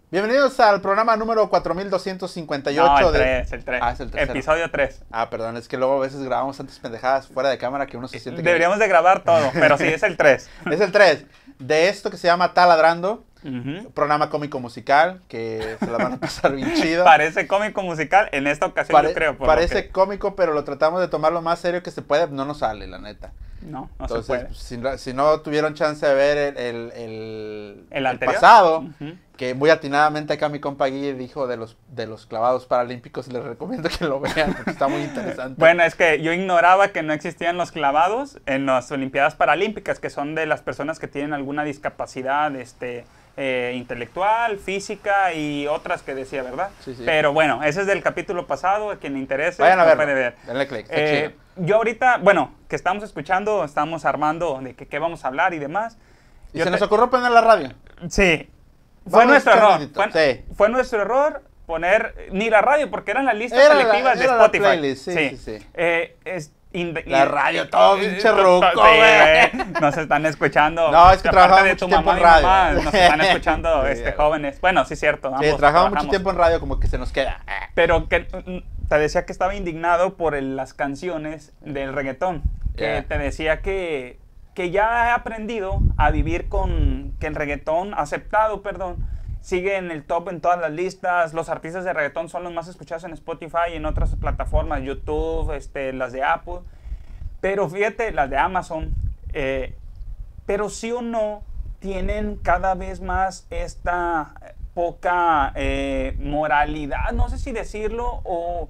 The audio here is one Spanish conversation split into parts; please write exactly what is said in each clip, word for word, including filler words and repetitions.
Bienvenidos al programa número cuatro mil doscientos cincuenta y ocho. No, el de... tres, el tres. Ah, es el tercero. Episodio tres. Ah, perdón, es que luego a veces grabamos tantas pendejadas fuera de cámara que uno se siente que... Deberíamos de grabar todo, pero sí, es el tres. Es el tres. De esto que se llama Taladrando, Uh-huh. un programa cómico musical que se la van a pasar bien chido. Parece cómico musical en esta ocasión, Pare- yo creo. por Parece lo que- cómico, pero lo tratamos de tomar lo más serio que se puede. No nos sale, la neta. No, no Entonces, se puede. pues, si, no- si no tuvieron chance de ver el, el, el, ¿El anterior? pasado, Ujú. que muy atinadamente acá mi compa Guille dijo de los, de los clavados paralímpicos, les recomiendo que lo vean porque está muy interesante. Bueno, es que yo ignoraba que no existían los clavados en las Olimpiadas Paralímpicas, que son de las personas que tienen alguna discapacidad este, eh, intelectual, física y otras que decía, ¿verdad? Sí, sí. Pero bueno, ese es del capítulo pasado, a quien le interese, Vayan a lo verlo, puede ver. denle click, está Eh, chido. yo ahorita, bueno, que estamos escuchando, estamos armando de que, qué vamos a hablar y demás. Y Yo se te- nos ocurrió poner la radio. Sí. Fue Vamos nuestro a error. escuchar Fue, tantito. fue nuestro error poner ni la radio, porque eran las listas Era la- selectivas de era la Spotify. playlist, sí, sí, sí. Eh, es inde- La y- radio, todo eh, pinche to- to- ruco, sí, güey. güey. Nos están escuchando. No, es que aparte trabajaba de mucho tu tiempo mamá en y mi mamá, radio. nos están escuchando Sí, este, güey. jóvenes. Bueno, sí, cierto. Sí, ambos trabajamos mucho trabajamos. tiempo en radio, como que se nos queda. Pero que mm, te decía que estaba indignado por el- las canciones del reggaetón. Que Yeah. te decía que, que ya he aprendido a vivir con que el reggaetón, aceptado, perdón, sigue en el top en todas las listas. Los artistas de reggaetón son los más escuchados en Spotify y en otras plataformas, YouTube, este, las de Apple. Pero fíjate, las de Amazon. eh, pero sí o no tienen cada vez más esta poca eh, moralidad, no sé si decirlo, o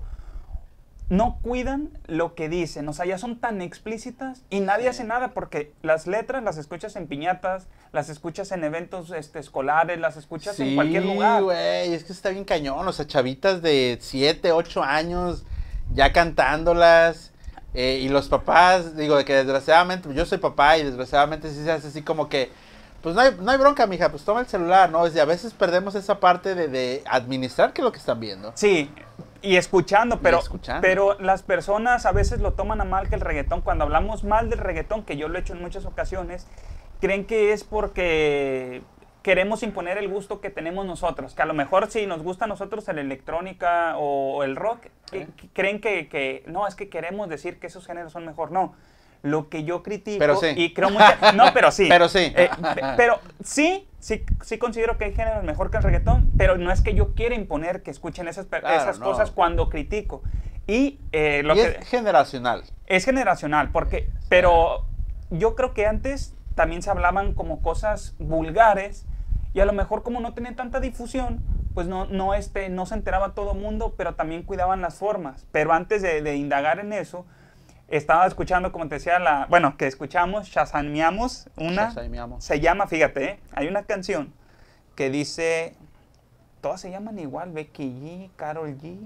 no cuidan lo que dicen, o sea, ya son tan explícitas y nadie Sí. hace nada porque las letras las escuchas en piñatas, las escuchas en eventos este, escolares, las escuchas en cualquier lugar. Sí, güey, es que está bien cañón, o sea, chavitas de siete, ocho años ya cantándolas, eh, y los papás, digo, de que desgraciadamente, yo soy papá y desgraciadamente sí se hace así como que, pues no hay, no hay bronca, mija, pues toma el celular, ¿no? Es de, a veces perdemos esa parte de, de administrar qué es lo que están viendo. Sí, y escuchando, pero, escuchando. pero las personas a veces lo toman a mal que el reggaetón, cuando hablamos mal del reggaetón, que yo lo he hecho en muchas ocasiones, creen que es porque queremos imponer el gusto que tenemos nosotros, que a lo mejor si nos gusta a nosotros la electrónica o el rock, eh, creen que, que no, es que queremos decir que esos géneros son mejor, no. Lo que yo critico Pero sí. y creo mucha, no, pero sí. Pero sí. Eh, pe- pero sí, sí, sí considero que hay géneros mejor que el reggaetón, pero no es que yo quiera imponer que escuchen esas, pe- Claro, esas no. cosas cuando critico. Y eh, lo Y que es generacional. es generacional, porque, pero yo creo que antes también se hablaban como cosas vulgares y a lo mejor como no tenían tanta difusión, pues no, no, este, no se enteraba todo el mundo, pero también cuidaban las formas. Pero antes de, de indagar en eso, estaba escuchando, como te decía, la, bueno, que escuchamos, shazameamos una, Shazameamos. se llama, fíjate, ¿eh? Hay una canción que dice, todas se llaman igual, Becky G, Karol G.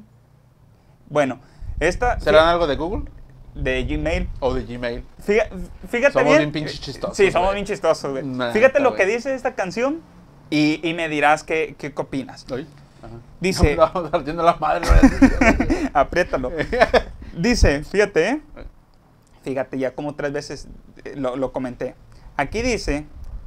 Bueno, esta ¿Serán algo de Google de Gmail. o de Gmail? Fíjate, fíjate Somos bien. bien pinches chistosos, Sí, somos güey. bien chistosos, güey. Neta, Fíjate lo que güey. dice esta canción y, y me dirás qué, qué opinas. Ay, ajá. Dice, No, no, partiendo la madre. No, apriétalo. Dice, fíjate, ¿eh? Fíjate, ya como tres veces eh, lo, lo comenté. Aquí dice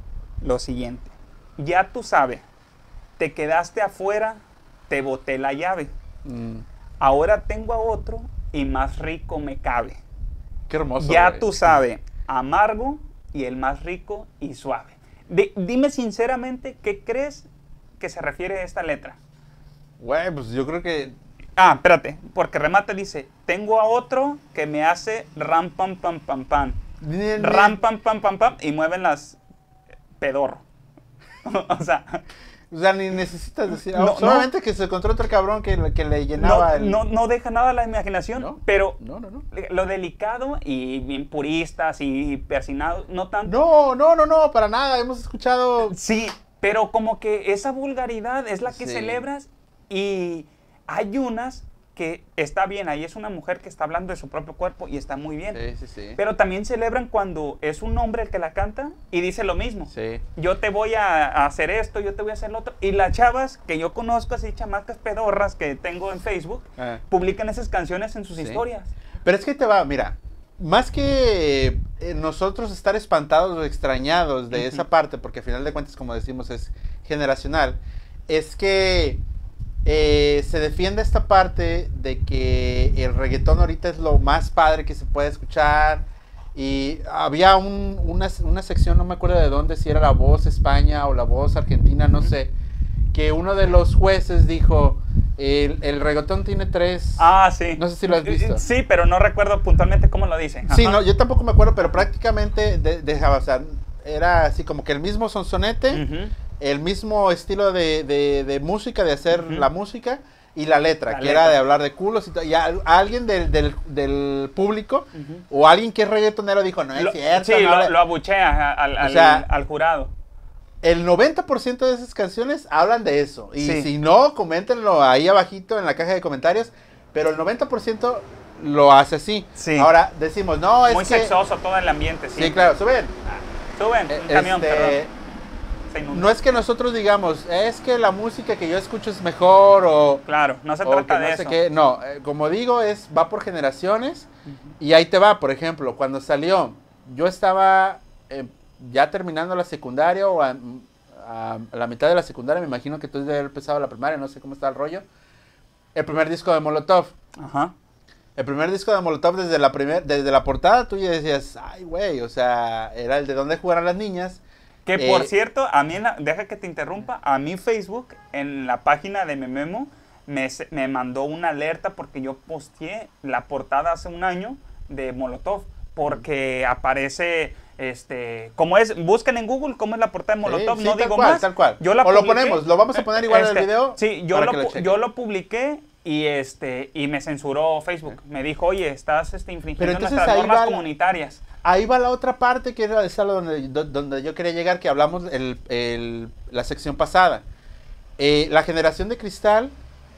lo siguiente. Ya tú sabes, te quedaste afuera, te boté la llave. Mm, Ahora tengo a otro y más rico me cabe. qué hermoso. Ya güey. tú sabes, amargo y el más rico y suave. Di- dime sinceramente, ¿qué crees que se refiere a esta letra? Güey, pues yo creo que. Ah, espérate, porque remate dice, tengo a otro que me hace ram pam pam pam pam. Ni- ni- Ram pam pam pam pam y mueven las pedorro. O sea, O sea, ni necesitas decir. No, solamente que se encontró otro cabrón que, le- que le no, llenaba el. no, no deja nada a la imaginación, ¿No? pero No, no, no. lo delicado y bien puristas y persinados, no tanto. No, no, no, no, para nada. Hemos escuchado. Sí, pero como que esa vulgaridad es la que Sí. celebras y hay unas que está bien, ahí es una mujer que está hablando de su propio cuerpo y está muy bien. Sí, sí, sí. Pero también celebran cuando es un hombre el que la canta y dice lo mismo. Sí. Yo te voy a, a hacer esto, yo te voy a hacer lo otro. Y las chavas que yo conozco, así chamacas pedorras que tengo en Facebook, Ah. publican esas canciones en sus Sí. historias. Pero es que te va, mira. Más que eh, nosotros estar espantados o extrañados de Ujú. esa parte, porque al final de cuentas, como decimos, es generacional. es que eh, se defiende esta parte de que el reggaetón ahorita es lo más padre que se puede escuchar. Y había un, una, una sección, no me acuerdo de dónde, si era La Voz España o La Voz Argentina, no sé, que uno de los jueces dijo, el, el reggaetón tiene tres... Ah, sí. No sé si lo has visto. Sí, pero no recuerdo puntualmente cómo lo dicen. Sí, no, yo tampoco me acuerdo, pero prácticamente de, dejaba, o sea, era así como que el mismo sonsonete, uh-huh. el mismo estilo de, de, de música, de hacer uh-huh. la música y la letra, la que letra. era de hablar de culos y todo. Y a, a alguien del, del, del público uh-huh. o alguien que es reggaetonero dijo, no es lo, cierto. Sí, no, lo, lo abuchea al, al, o sea, al jurado. El noventa por ciento de esas canciones hablan de eso. Y sí. si no, coméntenlo ahí abajito en la caja de comentarios. Pero el noventa por ciento lo hace así. Sí. Ahora decimos, no, es muy que... Muy sexoso todo el ambiente, sí. Sí, claro, suben. Ah, suben, un camión, este, perdón. No es que nosotros digamos, es que la música que yo escucho es mejor o... Claro, no se o trata que de no eso. Sé qué. No, eh, como digo, es va por generaciones. Uh-huh. Y ahí te va, por ejemplo, cuando salió, yo estaba eh, ya terminando la secundaria o... A, a la mitad de la secundaria, me imagino que tú debes haber empezado la primaria, no sé cómo está el rollo. El primer disco de Molotov. Ajá. El primer disco de Molotov desde la primer, desde la portada tú ya decías, ay güey, o sea, era el de dónde jugaran las niñas. Que eh, por cierto, a mí, la, deja que te interrumpa, a mí Facebook, en la página de Mememo, me, me mandó una alerta porque yo posteé la portada hace un año de Molotov, porque aparece... Este, como es, busquen en Google cómo es la portada de Molotov, sí, no sí, digo cual, más. Tal cual. Yo la o publiqué, lo ponemos, lo vamos a poner igual este, en el video. Sí, yo lo, lo yo lo publiqué y este y me censuró Facebook. Me dijo, oye, estás este, infringiendo nuestras normas la, comunitarias. Ahí va la otra parte que era esa donde, donde yo quería llegar, que hablamos el, el, la sección pasada. Eh, la generación de cristal,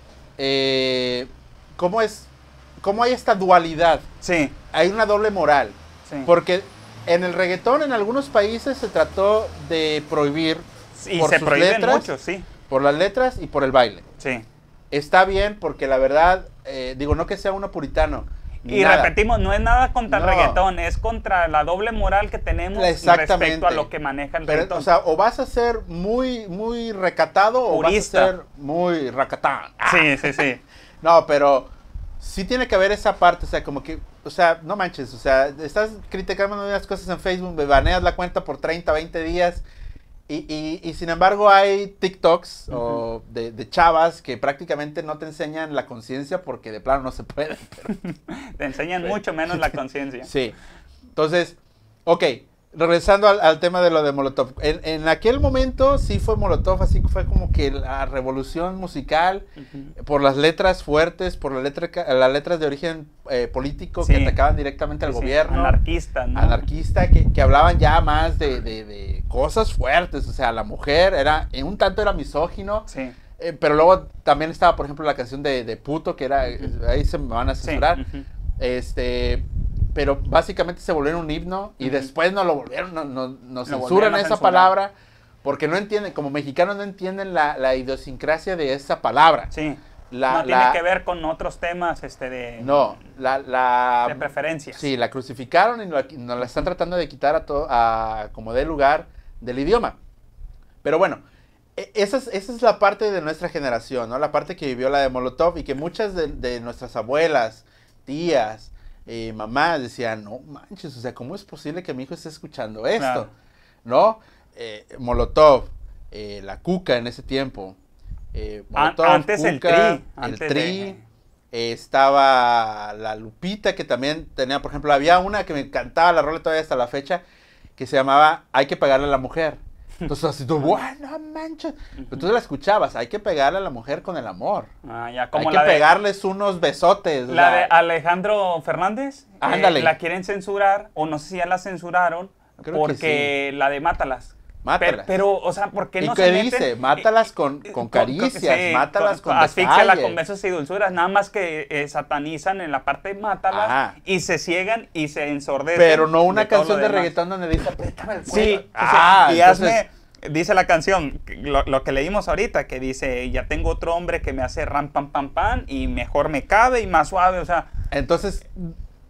eh, ¿cómo es? ¿Cómo hay esta dualidad? Sí. Hay una doble moral. Sí. Porque en el reggaetón en algunos países se trató de prohibir y por se sus prohíben letras, mucho, sí. por las letras y por el baile. Sí. Está bien porque la verdad, eh, digo, no que sea uno puritano. Y nada. repetimos, no es nada contra no. el reggaetón, es contra la doble moral que tenemos respecto a lo que maneja el Pero, reggaetón. O sea, o vas a ser muy, muy recatado purista. O vas a ser muy racatán. Sí, sí, sí. No, pero sí tiene que haber esa parte, o sea, como que, o sea, no manches, o sea, estás criticando unas cosas en Facebook, me baneas la cuenta por treinta, veinte días, y, y, y sin embargo hay TikToks uh-huh. o de, de chavas que prácticamente no te enseñan la conciencia porque de plano no se puede. Pero... te enseñan sí. mucho menos la conciencia. Sí, entonces, ok, regresando al, al tema de lo de Molotov, en, en aquel momento sí fue Molotov, así fue como que la revolución musical, uh-huh. por las letras fuertes, por la letra, las letras de origen eh, político sí. que atacaban directamente al sí, gobierno. Sí. Anarquista, ¿no? Anarquista, que, que hablaban ya más de, de, de cosas fuertes, o sea, la mujer era, en un tanto era misógino, sí. eh, pero luego también estaba, por ejemplo, la canción de, de Puto, que era, uh-huh. ahí se me van a censurar, sí. uh-huh. este... pero básicamente se volvieron un himno y uh-huh. después no lo volvieron, no, no, no censuran esa censurar. palabra, porque no entienden, como mexicanos no entienden la, la idiosincrasia de esa palabra. Sí, la, no la, tiene que ver con otros temas este de, no, la, la, de preferencias. Sí, la crucificaron y nos la, nos la están tratando de quitar a, to, a como dé lugar del idioma. Pero bueno, esa es, esa es la parte de nuestra generación, ¿no? La parte que vivió la de Molotov y que muchas de, de nuestras abuelas, tías, Eh, mamá decía, no manches, o sea, ¿cómo es posible que mi hijo esté escuchando esto? Claro. ¿No? Eh, Molotov, eh, la Cuca en ese tiempo. Eh, Molotov, antes Cuca, el Tri. El antes Tri. De... Eh, estaba la Lupita, que también tenía, por ejemplo, había una que me encantaba, la rola todavía hasta la fecha, que se llamaba Hay que pegarle a la mujer. Entonces así tú, bueno, manches. Entonces la escuchabas, hay que pegarle a la mujer con el amor. Ah, ya, como hay la que de, pegarles unos besotes. La, la de Alejandro Fernández. Ándale. Eh, la quieren censurar, o no sé si ya la censuraron, Creo porque sí. la de Mátalas. Mátalas. Pero, pero, o sea, ¿por qué no ¿Y qué se dice? meten? Mátalas con, con caricias, con, sí, mátalas con, con asfíxiala con besos y dulzuras, nada más que eh, satanizan en la parte de mátalas. Ajá. Y se ciegan y se ensordecen. Pero no una de canción de reggaetón donde dice apriétame el cuello. Sí, ah, y entonces... hazme, dice la canción, lo, lo que leímos ahorita, que dice, ya tengo otro hombre que me hace ram, pam, pam, pam, y mejor me cabe y más suave, o sea. Entonces,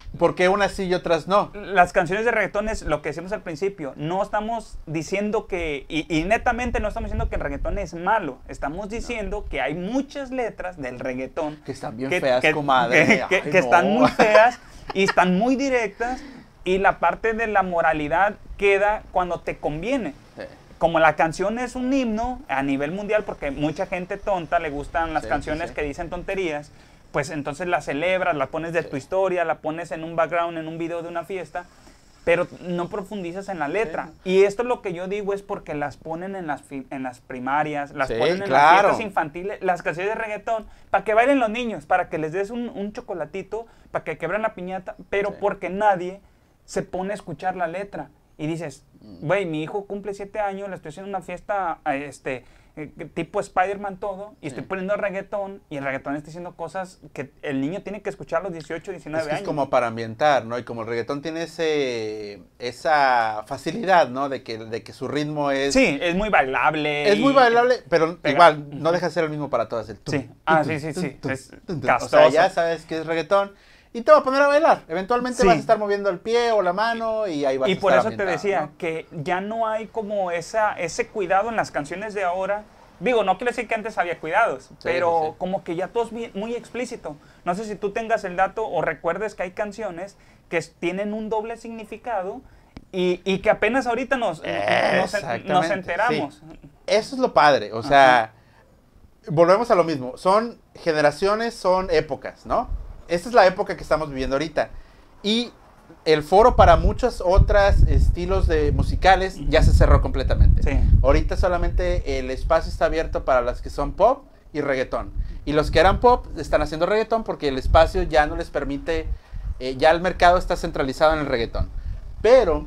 ¿Por qué unas sí y otras no? Las canciones de reggaetón es lo que decimos al principio. No estamos diciendo que, y, y netamente no estamos diciendo que el reggaetón es malo. Estamos diciendo no. que hay muchas letras del reggaetón. Que están bien que, feas, que, comadre. Que, que, Ay, que no. están muy feas y están muy directas. Y la parte de la moralidad queda cuando te conviene. Sí. Como la canción es un himno a nivel mundial, porque mucha gente tonta le gustan las sí, canciones sí, sí. que dicen tonterías, pues entonces la celebras, la pones de sí. tu historia, la pones en un background, en un video de una fiesta, pero no profundizas en la letra. Sí. Y esto lo que yo digo es porque las ponen en las, en las primarias, las sí, ponen en claro. las fiestas infantiles, las canciones de reggaetón, para que bailen los niños, para que les des un, un chocolatito, para que quebren la piñata, pero sí. porque nadie se pone a escuchar la letra. Y dices, güey, mi hijo cumple siete años, le estoy haciendo una fiesta este, eh, tipo Spider-Man todo, y sí. estoy poniendo reggaetón, y el reggaetón está diciendo cosas que el niño tiene que escuchar a los dieciocho, diecinueve es que años. Es como para ambientar, ¿no? Y como el reggaetón tiene ese, esa facilidad, ¿no? De que, de que su ritmo es... Sí, es muy bailable. Es muy bailable, pero pega. Igual, no deja de ser el mismo para todas. El tum, sí, tum, ah, tum, sí, sí, tum, sí. Tum, es tum, tum. O sea, ya sabes que es reggaetón. Y te va a poner a bailar. Eventualmente sí. vas a estar moviendo el pie o la mano y ahí vas y a estar Y por eso te decía ¿no? que ya no hay como esa, ese cuidado en las canciones de ahora. Digo, no quiero decir que antes había cuidados, sí, pero sí, sí. como que ya todo es muy, muy explícito. No sé si tú tengas el dato o recuerdes que hay canciones que tienen un doble significado y, y que apenas ahorita nos, nos, nos enteramos. Sí. Eso es lo padre. O sea, ajá. volvemos a lo mismo. Son generaciones, son épocas, ¿no? Esta es la época que estamos viviendo ahorita. Y el foro para muchos otros estilos de musicales ya se cerró completamente. Sí. Ahorita solamente el espacio está abierto para las que son pop y reggaetón. Y los que eran pop están haciendo reggaetón porque el espacio ya no les permite, eh, ya el mercado está centralizado en el reggaetón. Pero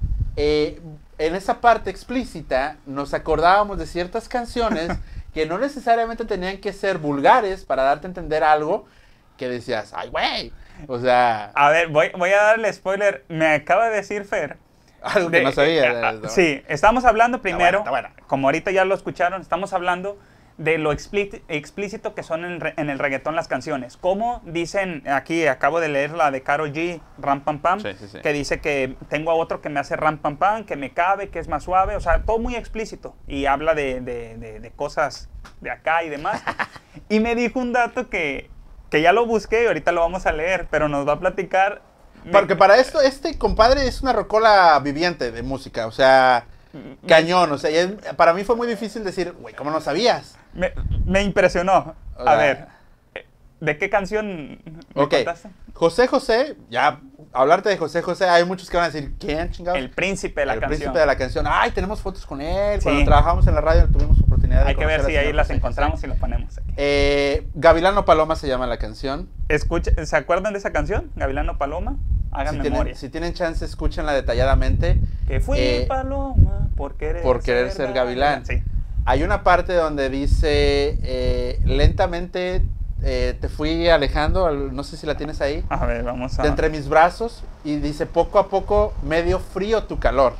eh, en esa parte explícita nos acordábamos de ciertas canciones que no necesariamente tenían que ser vulgares para darte a entender algo, que decías, ay, güey, o sea... A ver, voy, voy a darle spoiler. Me acaba de decir Fer... Algo que de, no sabía. Eh, eh, ¿no? Sí, estamos hablando primero, está bueno, está bueno. como ahorita ya lo escucharon, estamos hablando de lo explícito que son en, en el reggaetón las canciones. Como dicen, aquí acabo de leer la de Karol G, Ram Pam Pam, sí, sí, sí. que dice que tengo a otro que me hace Ram Pam Pam, que me cabe, que es más suave, o sea, todo muy explícito. Y habla de, de, de, de cosas de acá y demás. Y me dijo un dato que... que ya lo busqué y ahorita lo vamos a leer, pero nos va a platicar... Porque para esto, este compadre es una rocola viviente de música, o sea, cañón, o sea, es, para mí fue muy difícil decir, güey, ¿cómo no sabías? Me, me impresionó. O sea, a ver, ¿de qué canción me okay. contaste? José José, ya, hablarte de José José, hay muchos que van a decir, ¿quién, chingados? El príncipe de la el canción. El príncipe de la canción. Ay, tenemos fotos con él, sí. Cuando trabajamos en la radio tuvimos oportunidad de Hay que ver si ahí las José encontramos José. y las ponemos aquí. Eh, Gavilano Paloma se llama la canción. Escucha, ¿se acuerdan de esa canción? Gavilano Paloma. Hagan si memoria. Tienen, si tienen chance, escúchenla detalladamente. Que fui eh, paloma por querer, por querer ser, ser gavilán. Sí. Hay una parte donde dice, eh, lentamente eh, te fui alejando, no sé si la tienes ahí. A ver, vamos a... De entre mis brazos, y dice, poco a poco me dio frío tu calor.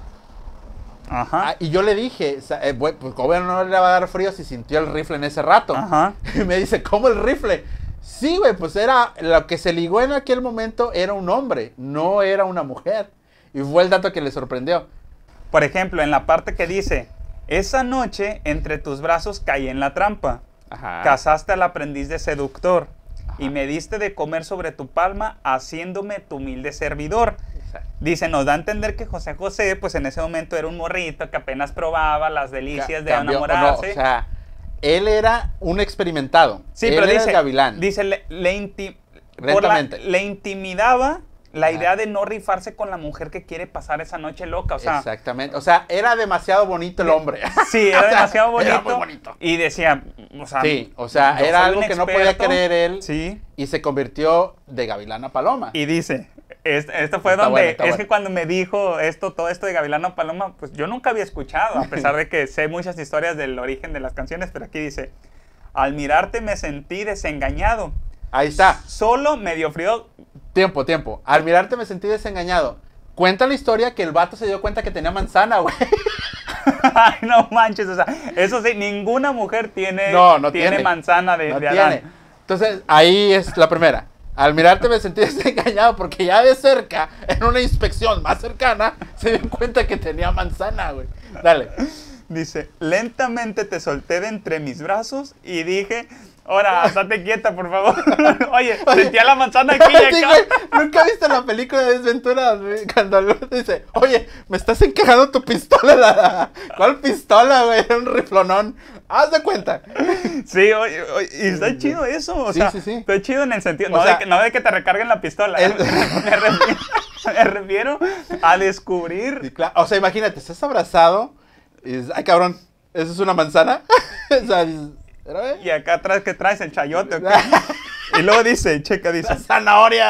Ajá. Ah, y yo le dije, eh, pues obviamente no le va a dar frío si sintió el rifle en ese rato. Ajá. Y me dice, ¿cómo el rifle? Sí, güey, pues era, lo que se ligó en aquel momento era un hombre, no era una mujer. Y fue el dato que le sorprendió. Por ejemplo, en la parte que dice, esa noche entre tus brazos caí en la trampa. Ajá. Casaste al aprendiz de seductor. Ajá. Y me diste de comer sobre tu palma, haciéndome tu humilde servidor. Exacto. Dice, nos da a entender que José José, pues en ese momento era un morrito que apenas probaba las delicias Ca de cambió, enamorarse. No, o sea, él era un experimentado. Sí, él pero era dice, el gavilán. dice le, le, inti la, le intimidaba la idea de no rifarse con la mujer que quiere pasar esa noche loca, o sea... Exactamente, o sea, era demasiado bonito el hombre. Sí, era o sea, demasiado bonito. Era muy bonito. Y decía, o sea... Sí, o sea, era algo que no podía creer él. Sí. Y se convirtió de gavilán a paloma. Y dice, esto, esto fue está donde... Bueno, es bueno. que cuando me dijo esto, todo esto de gavilán a paloma, pues yo nunca había escuchado, a pesar de que sé muchas historias del origen de las canciones, pero aquí dice, al mirarte me sentí desengañado. Ahí está. Solo medio frío... Tiempo, tiempo. Al mirarte me sentí desengañado. Cuenta la historia que el vato se dio cuenta que tenía manzana, güey. Ay, no manches, o sea, eso sí, ninguna mujer tiene, no, no tiene, tiene manzana de, no de tiene. Adán. Entonces, ahí es la primera. Al mirarte me sentí desengañado porque ya de cerca, en una inspección más cercana, se dio cuenta que tenía manzana, güey. Dale. Dice, lentamente te solté de entre mis brazos y dije, ahora, estate quieta, por favor. Oye, Oye, sentía la manzana aquí y sí, acá. güey, ¿nunca viste la película de Desventuras, güey? Cuando el güey dice, oye, me estás encajando tu pistola. La... ¿Cuál pistola, güey? Era un riflonón. Haz de cuenta. Sí, oye, oye, y está chido eso, o Sí, sea, sí, sí. está chido en el sentido, O no, sea, de que, no de que te recarguen la pistola, el- me, refiero, me refiero a descubrir. Sí, claro. O sea, imagínate, estás abrazado y dices, ay, cabrón, ¿eso es una manzana? O sea, dices, "Pero, eh, Y acá atrás, ¿qué traes? El chayote, ¿o qué?". Y luego dice, checa, dice, la zanahoria.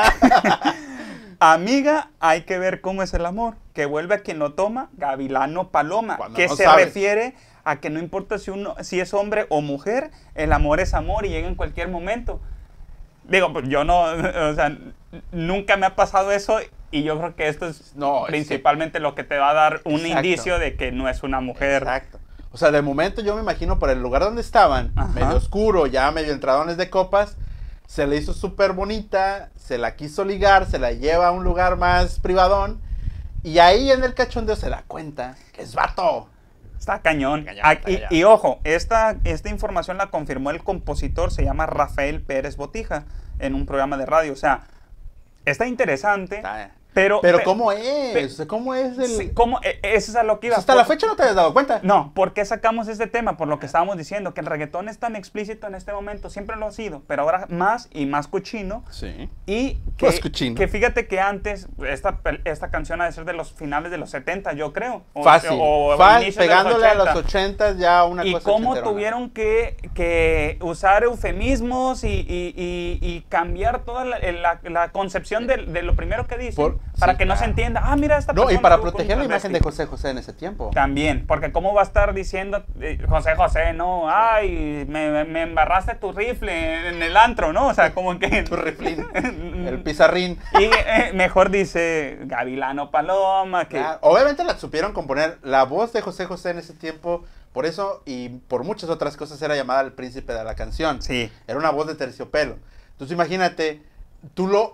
amiga, hay que ver cómo es el amor, que vuelve a quien lo toma, gavilano paloma, Cuando que no se sabes. refiere a que no importa si, uno, si es hombre o mujer, el amor es amor y llega en cualquier momento. Digo, pues yo no, o sea, n- nunca me ha pasado eso y yo creo que esto es No, es principalmente lo que te va a dar un Exacto. indicio de que no es una mujer. Exacto. O sea, de momento yo me imagino por el lugar donde estaban, Ajá. medio oscuro, ya medio entradones de copas, se le hizo súper bonita, se la quiso ligar, se la lleva a un lugar más privadón, y ahí en el cachondeo se da cuenta que es vato. Está cañón. Cañón, Ah, está y, cañón. y ojo, esta, esta información la confirmó el compositor, se llama Rafael Pérez Botija, en un programa de radio. O sea, está interesante, Está- pero... Pero pe- ¿cómo pe- es? ¿Cómo es el...? sí, ¿cómo? E- Eso es a lo que O iba. sea, hasta la Por- fecha no te habías dado cuenta. No, ¿por qué sacamos este tema? Por lo que estábamos diciendo, que el reggaetón es tan explícito en este momento, siempre lo ha sido, pero ahora más y más cochino. Sí. Y que, Más cochino. que fíjate que antes, esta, pel- esta canción ha de ser de los finales de los setenta, yo creo. O, Fácil. o- o Fácil, inicios de los pegándole a los ochenta. ochentas ya una Y cosa cómo ochenterona. tuvieron que, que usar eufemismos y, y- y- y cambiar toda la, la- la concepción de, de lo primero que dicen Por- para sí, que no se claro. entienda. Ah, mira esta No, y persona para estuvo con proteger un la imagen de travesti. José José en ese tiempo. También, porque cómo va a estar diciendo eh, José José, no, ay, me, me- me embarraste tu rifle en el antro, ¿no? O sea, como que... Tu riflín, el pizarrín. Y eh, mejor dice Gavilano Paloma, que... Claro, obviamente la supieron componer. La voz de José José en ese tiempo, por eso y por muchas otras cosas, era llamada el príncipe de la canción. Sí. Era una voz de terciopelo. Entonces imagínate, tú lo,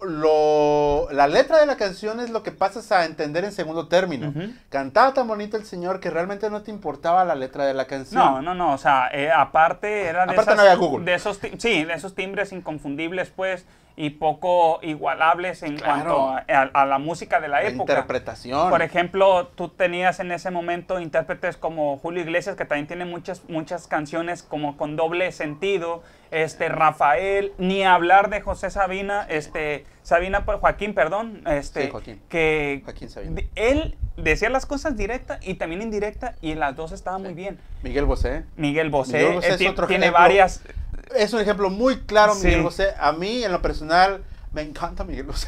lo, la letra de la canción es lo que pasas a entender en segundo término. Ujú. Cantaba tan bonito el señor que realmente no te importaba la letra de la canción. No, no, no, o sea, eh, aparte era de Aparte esas- no había Google. de esos, ti- sí, de esos timbres inconfundibles, pues, y poco igualables en Claro. cuanto a, a- a la música de la La época. interpretación. Por ejemplo, tú tenías en ese momento intérpretes como Julio Iglesias, que también tiene muchas, muchas canciones como con doble sentido, este, Rafael, ni hablar de José Sabina, este, Sabina, pues, Joaquín, perdón, este, Sí, Joaquín. que Joaquín Sabina. de- él decía las cosas directa y también indirecta, y las dos estaban muy bien. Miguel Bosé. Miguel Bosé, Miguel Bosé eh, es ti- otro tiene ejemplo. varias... Es un ejemplo muy claro, Sí. Miguel Bosé. A mí, en lo personal, me encanta Miguel Bosé.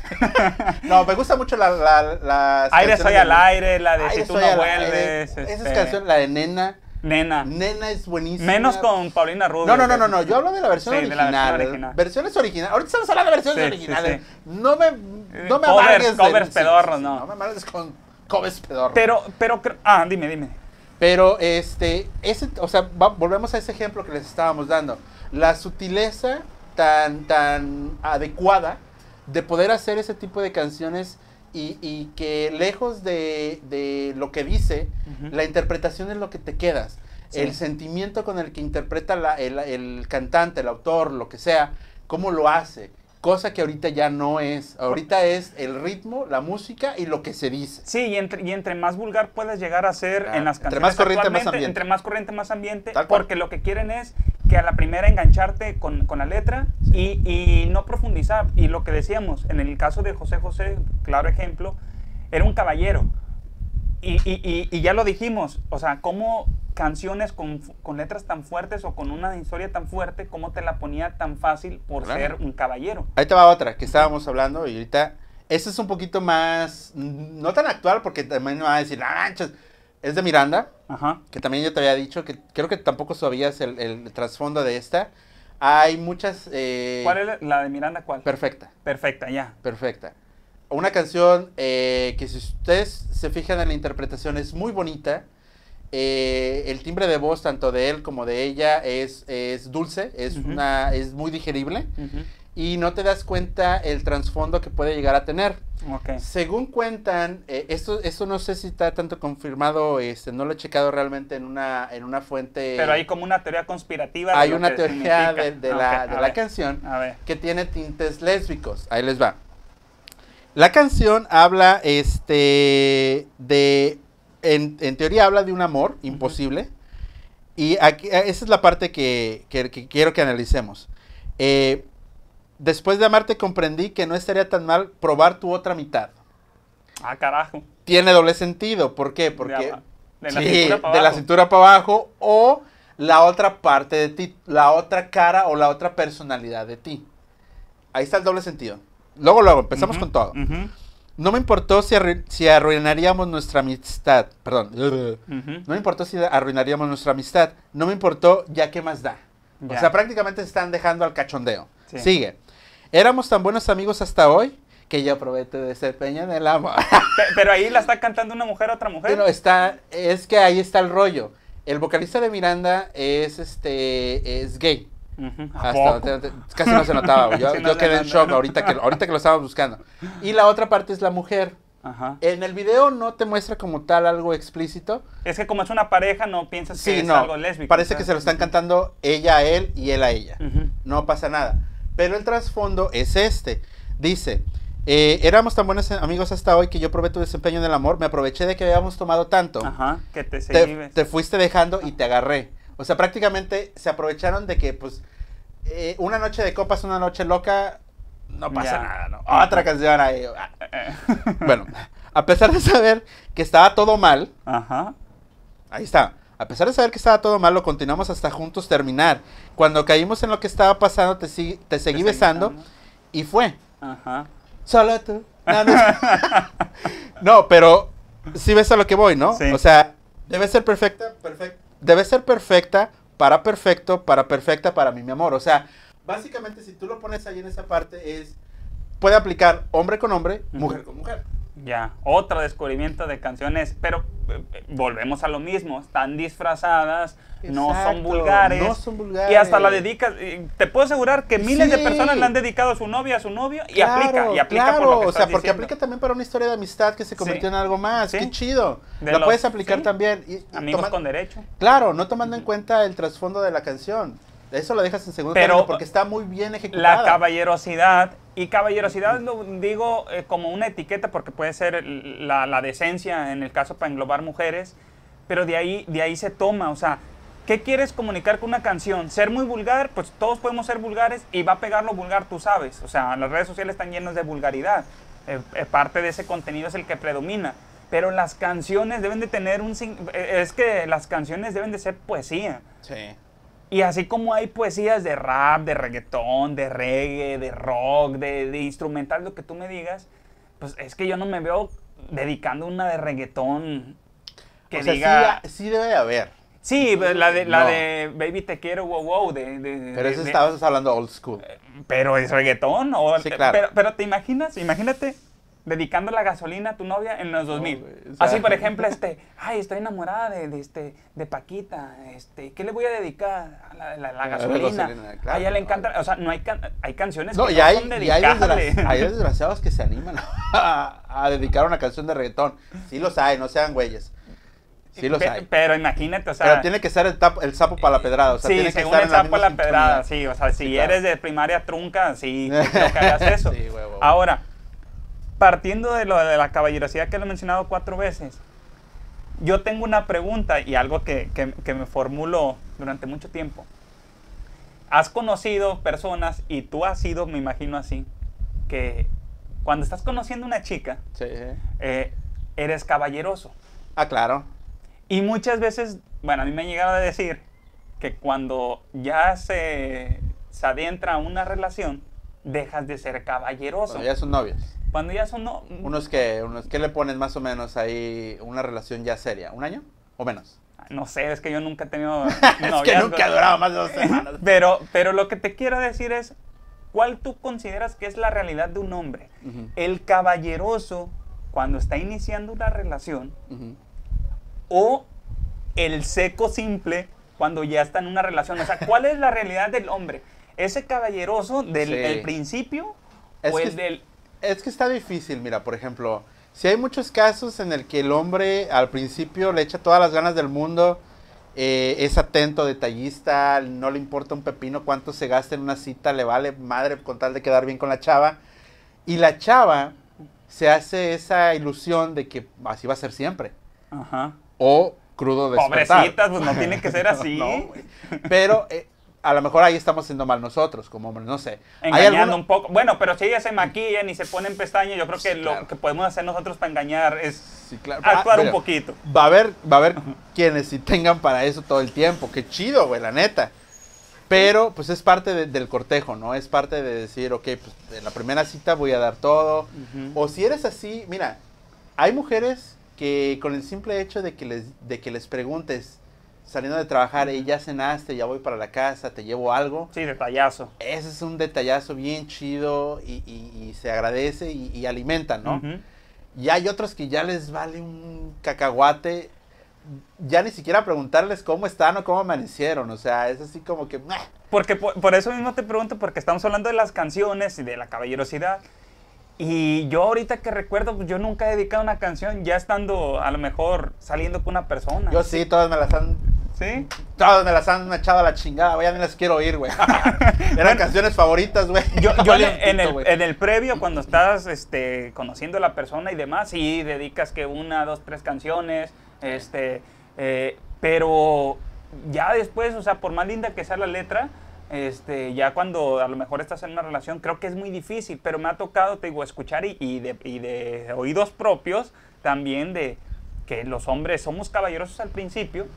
No, me gusta mucho la, la, las Aire canciones soy de- al aire, la de Aire Si tú soy no al aire. vuelves. Esa este, es canción, la de Nena. Nena. Nena es buenísima. Menos con Paulina Rubio. No, no, no, que- no, no, yo hablo de la versión Sí, de la original. versión original. Versiones originales. Ahorita estamos hablando de versiones Sí, sí, originales. sí. No me, no me Covers, amargues. de- covers sí, pedorros, sí, sí, no. No me amargues con covers pedorros. Pero, pero, cre- ah, dime, dime. Pero, este, ese, o sea, va- volvemos a ese ejemplo que les estábamos dando. La sutileza tan, tan adecuada de poder hacer ese tipo de canciones y, y que lejos de, de lo que dice, Ujú. la interpretación es lo que te quedas. Sí. El sentimiento con el que interpreta la- el, el cantante, el autor, lo que sea, cómo lo hace. Cosa que ahorita ya no es. Ahorita es el ritmo, la música y lo que se dice. Sí, y entre, y entre más vulgar puedes llegar a ser Claro, en las entre canciones más corriente, más actualmente, ambiente. entre más corriente, más ambiente, Tal cual. porque lo que quieren es que a la primera engancharte con, con la letra y, y no profundizar. Y lo que decíamos, en el caso de José José, claro ejemplo, era un caballero. Y, y, y, y ya lo dijimos, o sea, cómo canciones con, con letras tan fuertes o con una historia tan fuerte, cómo te la ponía tan fácil por Claro. ser un caballero. Ahí te va otra que estábamos hablando y ahorita, esta es un poquito más, mm, no tan actual porque también me va a decir, ah, manches", es de Miranda, Ajá. que también yo te había dicho, que creo que tampoco sabías el, el trasfondo de esta. Hay muchas... eh, ¿Cuál es la- la de Miranda? ¿Cuál? Perfecta, Perfecta, ya. perfecta. Una canción eh, que si ustedes se fijan en la interpretación es muy bonita. eh, el timbre de voz tanto de él como de ella es, es dulce, es, Ujú. una, es muy digerible Ujú. y no te das cuenta el trasfondo que puede llegar a tener. Ok. Según cuentan, eh, esto, esto no sé si está tanto confirmado, este, no lo he checado realmente en una, en una fuente. Pero hay como una teoría conspirativa. de Hay lo una que teoría significa. de, de Ok, la, a de la ver, canción A ver. que tiene tintes lésbicos. Ahí les va. La canción habla, este, de, en, en teoría habla de un amor imposible. Y aquí, esa es la parte que, que, que quiero que analicemos. Eh, después de amarte comprendí que no estaría tan mal probar tu otra mitad. Ah, carajo. Tiene doble sentido. ¿Por qué? De Porque aba- de la sí, cintura para de la abajo. cintura para abajo o la otra parte de ti, la otra cara o la otra personalidad de ti. Ahí está el doble sentido. Luego, luego, empezamos Ujú, con todo. ujú, No me importó si, arru- si arruinaríamos nuestra amistad. Perdón. ujú. No me importó si arruinaríamos nuestra amistad. No me importó, ya qué más da. Ya. O sea, prácticamente se están dejando al cachondeo. Sí. Sigue. Éramos tan buenos amigos hasta hoy que yo probé tu desempeño en el amor. Pe- Pero ahí la está cantando una mujer a otra mujer. Pero está, es que ahí está el rollo. El vocalista de Miranda es este es gay. Ujú, ¿a Hasta poco? te- te- casi no se notaba. güey. Yo, Sí, no yo se quedé en nota, shock ¿no? ahorita que, ahorita que lo estábamos buscando. Y la otra parte es la mujer. Ajá. En el video no te muestra como tal algo explícito. Es que como es una pareja, no piensas que Sí, es no. algo lésbico. Parece o sea. que se lo están cantando ella a él y él a ella. Ujú. No pasa nada. Pero el trasfondo es este. Dice, eh, éramos tan buenos amigos hasta hoy que yo probé tu desempeño en el amor. Me aproveché de que habíamos tomado tanto. Ajá, que te Te, seguí. te fuiste dejando y te agarré. O sea, prácticamente se aprovecharon de que, pues, eh, una noche de copas, una noche loca, no pasa Ya. nada, ¿no? Otra canción ahí. ah. Eh, Bueno, a pesar de saber que estaba todo mal, Ajá. ahí está. A pesar de saber que estaba todo mal, lo continuamos hasta juntos terminar. Cuando caímos en lo que estaba pasando, te, sig- te seguí seguí besando besando. y fue. Ajá. Solo tú. No, no. No, pero sí ves a lo que voy, ¿no? Sí. O sea, debe ser perfecta, perfecta. Debe ser perfecta para perfecto, para perfecta para mí, mi amor. O sea, básicamente si tú lo pones ahí en esa parte es, puede aplicar hombre con hombre, Ujú. mujer con mujer. Ya, otro descubrimiento de canciones, pero eh, eh, volvemos a lo mismo, están disfrazadas, no son Exacto, vulgares, no son vulgares. y hasta la dedicas, eh, te puedo asegurar que miles de Sí. personas le han dedicado a su novia, a su novio, y Claro, aplica, y aplica claro, por lo que o sea, estás porque diciendo. aplica también para una historia de amistad que se convirtió Sí. en algo más. Sí. Qué chido. De La los- puedes aplicar sí. también. Y, y Amigos toma- con derecho. Claro, no tomando en cuenta el trasfondo de la canción. Eso lo dejas en segundo Pero término porque está muy bien ejecutada. La caballerosidad, y caballerosidad lo digo eh, como una etiqueta porque puede ser la, la decencia en el caso para englobar mujeres, pero de ahí, de ahí se toma, o sea, ¿qué quieres comunicar con una canción? ¿Ser muy vulgar? Pues todos podemos ser vulgares y va a pegar lo vulgar, tú sabes, o sea, las redes sociales están llenas de vulgaridad, eh, eh, parte de ese contenido es el que predomina, pero las canciones deben de tener un... sin- eh, es que las canciones deben de ser poesía. Sí. Y así como hay poesías de rap, de reggaetón, de reggae, de rock, de, de instrumental, lo que tú me digas, pues es que yo no me veo dedicando una de reggaetón que O sea, diga... sí, sí debe de haber. Sí, la de, la No. de Baby Te Quiero, wow, wow, de... de- Pero de- eso de- estabas hablando old school. Pero es reggaetón, o, Sí, claro. pero, pero te imaginas, imagínate dedicando la gasolina a tu novia en los dos mil. güey, o sea- Así, por ejemplo, este, ay, estoy enamorada de, de, este, de Paquita, este, ¿qué le voy a dedicar? A la, la- la la gasolina. gasolina, claro. A ella le encanta, o sea, no hay, can- hay canciones No, que y no hay, son y hay, dedicables. desgra- hay desgraciados que se animan a, a dedicar una canción de reggaetón. Sí los hay, no sean güeyes. Sí los Pe- hay. Pero imagínate, o sea... Pero tiene que ser el, tap- el sapo para la pedrada. O sea, sí, tiene que según estar el en la sapo misma la pedrada, sintonía. sí, o sea, si Sí, claro. eres de primaria trunca, sí, te creo que hagas eso. Sí, huevo. Ahora, partiendo de lo de la caballerosidad que lo he mencionado cuatro veces, yo tengo una pregunta y algo que, que, que me formulo durante mucho tiempo. Has conocido personas, y tú has sido, me imagino así, que cuando estás conociendo a una chica, Sí, sí. eh, eres caballeroso. Ah, claro. Y muchas veces, bueno, a mí me han llegado a decir que cuando ya se, se adentra una relación, dejas de ser caballeroso. Bueno, ya son novios. Cuando ya son... No, Unos que, unos que le ponen más o menos ahí una relación ya seria. ¿Un año o menos? no sé, es que yo nunca he tenido Es que noviazgo. nunca ha durado más de dos semanas. Pero, pero lo que te quiero decir es, ¿cuál tú consideras que es la realidad de un hombre? Ujú, El caballeroso, cuando está iniciando una relación, ujú. o el seco simple cuando ya está en una relación. O sea, ¿cuál es la realidad del hombre? ¿Ese caballeroso del Sí. el principio Es o que el es- del... Es que está difícil, mira, por ejemplo, si hay muchos casos en el que el hombre al principio le echa todas las ganas del mundo, eh, es atento, detallista, no le importa un pepino cuánto se gasta en una cita, le vale madre con tal de quedar bien con la chava, y la chava se hace esa ilusión de que así va a ser siempre, Ajá. o crudo despertar. Pobrecitas, pues no tiene que ser así. No, güey. Pero eh, a lo mejor ahí estamos haciendo mal nosotros, como hombres, no sé. ¿Hay Engañando alguna- un poco. Bueno, pero si ellas se maquillan y se ponen pestañas, yo creo que Sí, lo claro. que podemos hacer nosotros para engañar es Sí, claro. actuar Ah, un mira, poquito. Va a haber, va a haber quienes sí tengan para eso todo el tiempo. Qué chido, güey, la neta. Pero, pues es parte de- del cortejo, ¿no? Es parte de decir, ok, pues en la primera cita voy a dar todo. Ujú. O si eres así, mira, hay mujeres que con el simple hecho de que les, de que les preguntes, saliendo de trabajar, hey, ya cenaste, ya voy para la casa, te llevo algo. Sí, detallazo. Ese es un detallazo bien chido y, y- y se agradece y, y alimenta, ¿no? Ujú. Y hay otros que ya les vale un cacahuate, ya ni siquiera preguntarles cómo están o cómo amanecieron, o sea, es así como que... ¡meh! Porque por, por eso mismo te pregunto, porque estamos hablando de las canciones y de la caballerosidad. Y yo ahorita que recuerdo, pues yo nunca he dedicado una canción ya estando a lo mejor saliendo con una persona. Yo sí, todas me las han... ¿Sí? Todas me las han echado a la chingada, güey, ya ni las quiero oír, güey. Eran canciones favoritas, güey. Yo, yo en, Valían en pito, el, güey. en el previo, cuando estás este, conociendo a la persona y demás, sí dedicas que una, dos, tres canciones, este, eh, pero ya después, o sea, por más linda que sea la letra, este, ya cuando a lo mejor estás en una relación, creo que es muy difícil, pero me ha tocado, te digo, escuchar y, y, de, y de oídos propios también de que los hombres somos caballerosos al principio,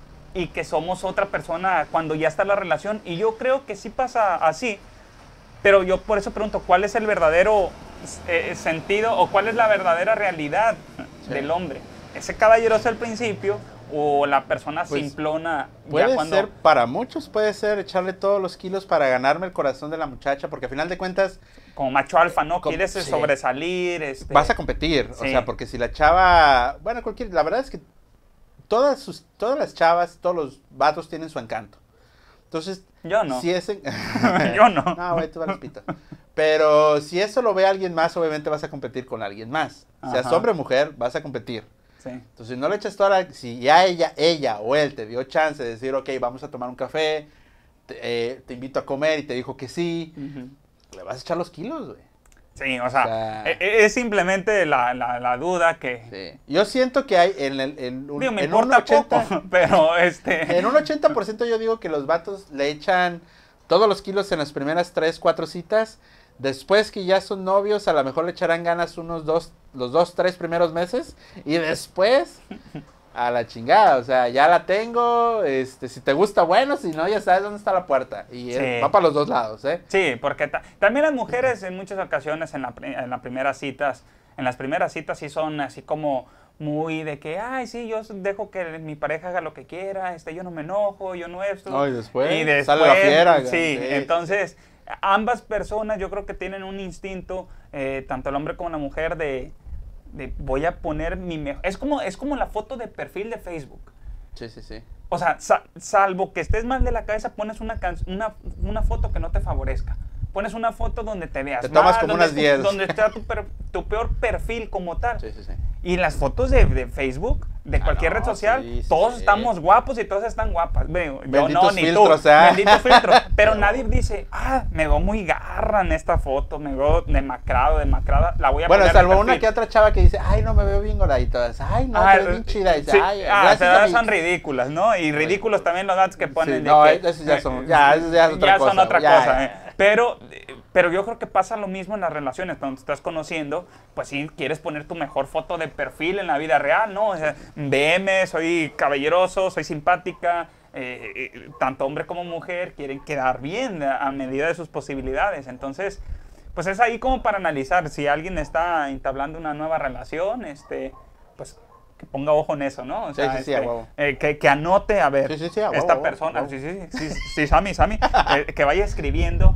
y que somos otra persona cuando ya está la relación. Y yo creo que sí pasa así. Pero yo por eso pregunto, ¿cuál es el verdadero eh, sentido o cuál es la verdadera realidad Sí. del hombre? ¿Ese caballeroso al principio o la persona Pues, simplona Puede ya cuando... ser, para muchos puede ser echarle todos los kilos para ganarme el corazón de la muchacha, porque al final de cuentas como macho alfa, ¿no? Como- Quieres eh, sí. sobresalir. Este... vas a competir, o Sí. sea, porque si la chava, bueno, cualquier, la verdad es que todas sus, todas las chavas, todos los vatos tienen su encanto. Entonces, Yo no. si ese, Yo no. no, güey, tú vales pito. Pero si eso lo ve alguien más, obviamente vas a competir con alguien más. Seas Ajá. hombre o mujer, vas a competir. Sí. Entonces, si no le echas toda la, si ya ella, ella o él te dio chance de decir, ok, vamos a tomar un café, te, eh, te invito a comer y te dijo que sí, Ujú. le vas a echar los kilos, güey. Sí, o sea, O sea- e- e- es simplemente la, la, la duda que... Sí. Yo siento que hay en, el, en un, Digo, me en un importa ochenta poco, pero este... en un ochenta por ciento yo digo que los vatos le echan todos los kilos en las primeras tres, cuatro citas. Después que ya son novios, a lo mejor le echarán ganas unos dos, los dos, tres primeros meses. Y después, a la chingada. O sea, ya la tengo. Este, si te gusta, bueno. Si no, ya sabes dónde está la puerta. Y eh, Sí. va para los dos lados, ¿eh? Sí, porque ta- también las mujeres en muchas ocasiones en, la, pri- en las primeras citas, en las primeras citas sí son así como muy de que, ay, sí, yo dejo que mi pareja haga lo que quiera, este, yo no me enojo, yo no esto. No, y después Y después, sale la fiera. sí, Sí, entonces ambas personas yo creo que tienen un instinto, eh, tanto el hombre como la mujer, de, de voy a poner mi mejor... Es como, es como la foto de perfil de Facebook. Sí, sí, sí. O sea, sa- salvo que estés mal de la cabeza, pones una, can- una, una foto que no te favorezca. Pones una foto donde te veas Te tomas mal, como donde unas tu- diez. Donde está tu, per- tu peor perfil como tal. Sí, sí, sí. Y las fotos de, de Facebook, de Ah, cualquier no, red social, sí, sí, todos sí. estamos guapos y todas están guapas. Bueno, yo Benditos no, ni filtros, tú. ¿eh? Bendito filtro. Pero No. nadie dice, ah, me veo muy garra en esta foto, me veo demacrado, demacrada. La voy a Bueno, poner de salvo una perfil. que otra chava que dice, ay, no me veo bien gorda y todas, ay, no, Ah, te ves bien chida. Y dice, sí, ay, ah, gracias a todas mí". son ridículas, ¿no? Y ridículos también los datos que ponen. Sí, de no, que, esos ya son- eh, ya, esos ya es otra ya son cosa, otra ya, cosa, ya. eh. Pero, eh, pero yo creo que pasa lo mismo en las relaciones, cuando te estás conociendo, pues sí quieres poner tu mejor foto de perfil en la vida real, ¿no? O sea, B M, soy caballeroso, soy simpática, eh, eh, tanto hombre como mujer quieren quedar bien a, a medida de sus posibilidades. Entonces, pues es ahí como para analizar si alguien está entablando una nueva relación, este, pues que ponga ojo en eso, ¿no? O Sí, sea, sí, sí, a este, huevo. eh, que, que anote, a ver, Sí, sí, sí, a huevo, esta a huevo, persona, a huevo. sí, sí, sí, sí, sí, Sammy, Sammy, eh, que vaya escribiendo.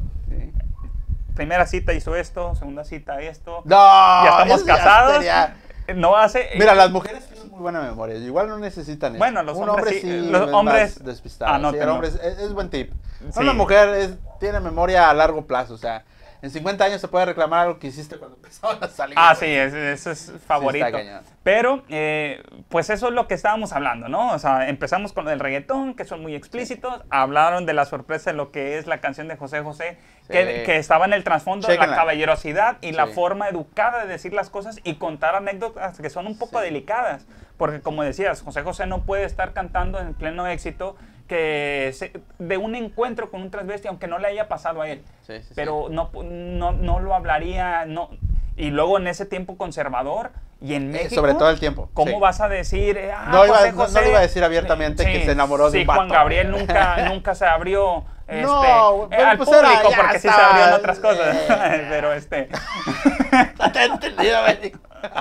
Primera cita hizo esto, segunda cita esto. No, Ya estamos eso ya casados. sería- No hace. Mira, las mujeres tienen muy buena memoria. Igual no necesitan eso. Bueno, los Un hombres hombre sí, sí, los es hombres- más despistado. Ah, no, Sí, que el no. hombre es, es- es buen tip. Sí. Una mujer es- tiene memoria a largo plazo, o sea, en cincuenta años se puede reclamar algo que hiciste cuando empezaban a salir. Ah, güey. sí, ese, ese es favorito. está cañón. Pero, eh, pues eso es lo que estábamos hablando, ¿no? O sea, empezamos con el reggaetón, que son muy explícitos. Hablaron de la sorpresa de lo que es la canción de José José, que, Sí. que estaba en el trasfondo de la Chéquenla. caballerosidad y la Sí. forma educada de decir las cosas y contar anécdotas que son un poco Sí. delicadas. Porque, como decías, José José no puede estar cantando en pleno éxito que se- de un encuentro con un transvesti, aunque no le haya pasado a él. Sí, sí, sí. Pero no, no, no lo hablaría, no. Y luego en ese tiempo conservador y en Eh, México. sobre todo el tiempo. ¿Cómo sí. vas a decir? eh, ah, No iba- José no- no José? lo iba a decir abiertamente que se enamoró de sí, un vato. Juan Gabriel nunca, nunca se abrió este, No, eh, pero al pues público era- ya porque sí se estaba, abrió en otras cosas. eh. Pero este. Te he entendido, güey.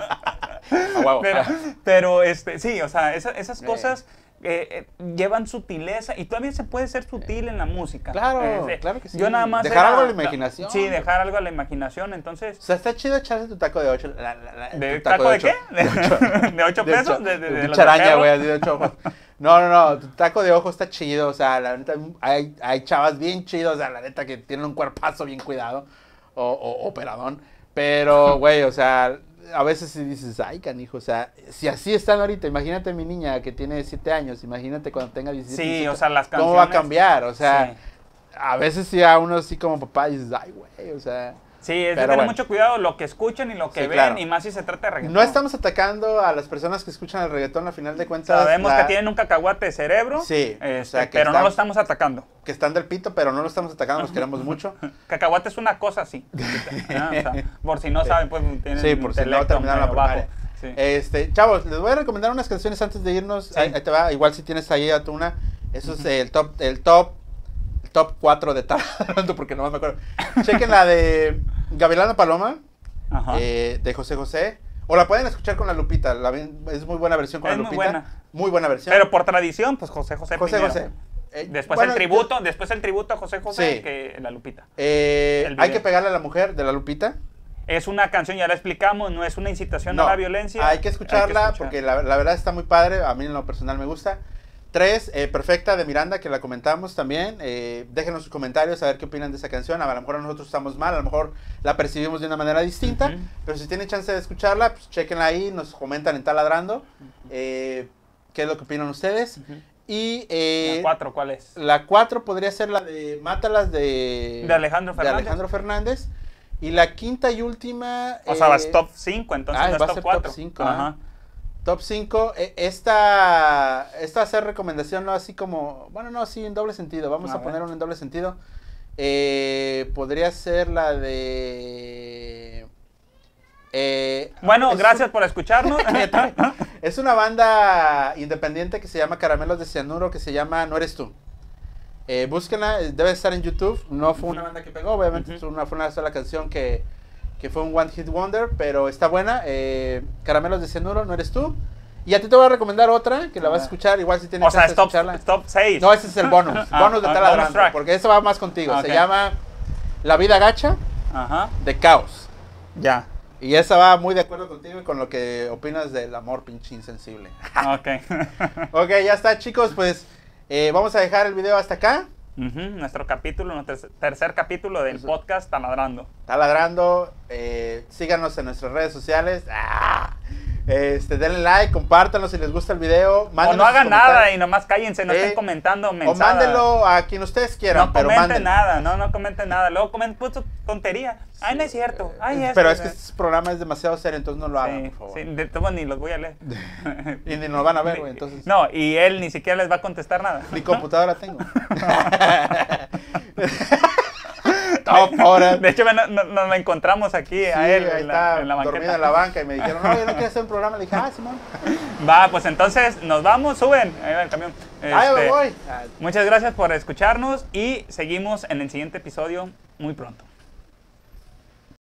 A huevo. Pero, pero este, sí, o sea, esa- esas Eh. cosas eh, eh, llevan sutileza y todavía se puede ser sutil en la música. Claro, Este, claro que sí. Yo nada más Dejar algo a la imaginación. Sí, dejar algo a la imaginación. Entonces, O sea, está chido echarse tu taco de ocho. la- la- la- ¿de tu taco de ocho. qué? ¿De, de ocho De pesos? ocho- ¿De, de, de de los charaña, de güey, perro? así de ocho ojos. No, no, no, tu taco de ojo está chido, o sea, la neta, hay, hay chavas bien chidas, o sea, la neta que tienen un cuerpazo bien cuidado, o, o operadón, pero, güey, o sea, a veces sí dices, ay, canijo, o sea, si así están ahorita, imagínate mi niña que tiene siete años, imagínate cuando tenga diecisiete, Sí, dieciocho, o sea, las ¿cómo va a canciones- cambiar? O sea, Sí. a veces sí a uno así como papá dices, ay, güey, o sea... Sí, es de Pero tener bueno. mucho cuidado lo que escuchan y lo que Sí, ven, claro. y más si se trata de reggaetón. No estamos atacando a las personas que escuchan el reggaetón, a final de cuentas. Sabemos la- que tienen un cacahuate de cerebro, Sí, este, o sea, que pero no están- lo estamos atacando. que están del pito, pero no lo estamos atacando, los queremos mucho. Cacahuate es una cosa así. Ah, o sea, por si no Sí. saben, pues tienen Sí, por si no intelecto terminaron la medio bajo. primaria. Sí. Este, chavos, les voy a recomendar unas canciones antes de irnos. Sí. Ahí, ahí te va, igual si tienes ahí a tu una. Eso es el top, el top, el top cuatro de Taladrando, porque nomás me acuerdo. Chequen la de Gavilano Paloma, Ajá. eh, de José José. O la pueden escuchar con la Lupita. La ven- es muy buena versión con Es la muy Lupita. buena. Muy buena versión. Pero por tradición, pues José José José primero. José. Eh, Después bueno, el tributo, después el tributo a José José Sí. que la Lupita. eh, el hay video. que pegarle a la mujer de la Lupita. Es una canción, ya la explicamos, no es una incitación No, a la violencia. Hay que escucharla escuchar. porque la, la verdad está muy padre. A mí en lo personal me gusta. Tres, eh, Perfecta de Miranda, que la comentamos también. Eh, déjenos sus comentarios a ver qué opinan de esa canción. A lo mejor nosotros estamos mal, a lo mejor la percibimos de una manera distinta. Ujú. Pero si tienen chance de escucharla, pues chequenla ahí, nos comentan en Taladrando. Eh, ¿Qué es lo que opinan ustedes? Ujú. Y eh, La cuatro, ¿cuál es? la cuatro podría ser la de Mátalas de, De Alejandro de Fernández. Alejandro Fernández. Y la quinta y última... O sea, eh, vas top cinco, entonces ah, no es va a top ser cuatro. top cinco, Ajá. Top cinco, eh, esta, esta va a ser recomendación, no así como, bueno, no, sí, en doble sentido, vamos A a, ver. poner una en doble sentido. Eh, podría ser la de... eh, Bueno, es gracias un- por escucharnos. es una banda independiente que se llama Caramelos de Cianuro, que se llama No Eres Tú. Eh, búsquenla, eh, debe estar en YouTube. No fue una banda que pegó, obviamente Ujú. fue, una, fue una sola canción que, que fue un One Hit Wonder, pero está buena. Eh, Caramelos de Cianuro, No Eres Tú. Y a ti te voy a recomendar otra que la vas a escuchar, igual si tienes O sea, chance es de top, escucharla. top seis. No, ese es el bonus, Ah, bonus de ah, Taladrando, bonus track. porque eso va más contigo. Ok. Se llama La Vida Gacha Ajá. de Caos. Ya. Y esa va muy de acuerdo contigo y con lo que opinas del amor pinche insensible. Ok. Ok, ya está, chicos, pues eh, vamos a dejar el video hasta acá. Ujú, nuestro capítulo, nuestro tercer, tercer capítulo del podcast Taladrando. Taladrando, eh, síganos en nuestras redes sociales. ¡Ah! Este, denle like, compártanlo si les gusta el video. O mándenos no sus hagan nada comentarios. y nomás cállense, no Eh, estén comentando O mensadas. mándenlo a quien ustedes quieran, No pero comenten mándenlo. nada, no, no comenten nada. Luego comenten puto tontería. Ay, no es cierto. Ay, Eh, es pero es que este programa es demasiado serio, entonces no lo hagan, Sí, por favor. sí, de todos ni los voy a leer. Y ni nos van a ver, güey, entonces. No, y él ni siquiera les va a contestar nada. Ni computadora tengo. Top ahora. De hecho, no- no- nos lo encontramos aquí a Sí, él ahí en la, está, en la banqueta. dormido en la banca y me dijeron, no, yo no quiero hacer un programa. Le dije, ah, Simón. Va, pues entonces nos vamos, suben. Ahí va el camión. Ah, ya me Este, voy. Ah, Muchas gracias por escucharnos y seguimos en el siguiente episodio muy pronto.